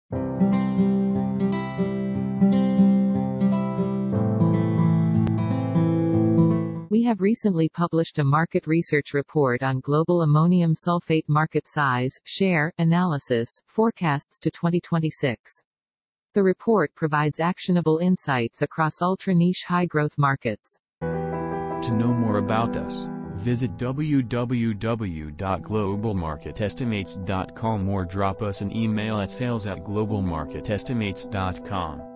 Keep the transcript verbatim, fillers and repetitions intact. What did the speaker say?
We have recently published a market research report on global ammonium sulphate market size, share, analysis, forecasts to twenty twenty-six. The report provides actionable insights across ultra-niche high-growth markets. To know more about us, visit w w w dot global market estimates dot com or drop us an email at sales at global market estimates dot com.